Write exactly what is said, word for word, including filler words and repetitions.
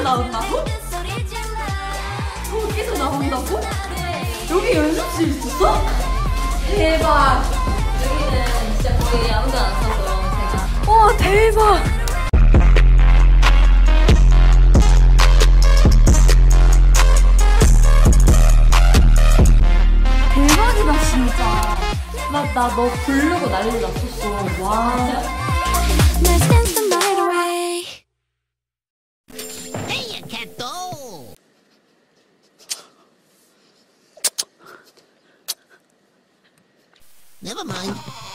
나온다고? 거기서 나온다고? 여기 연습실 있었어? 대박. 여기는 진짜 거의 아무도 안 써서 제가. 와 대박. 대박이다 진짜. 나 나 너 부르고 난리 났었어. 와. Never mind.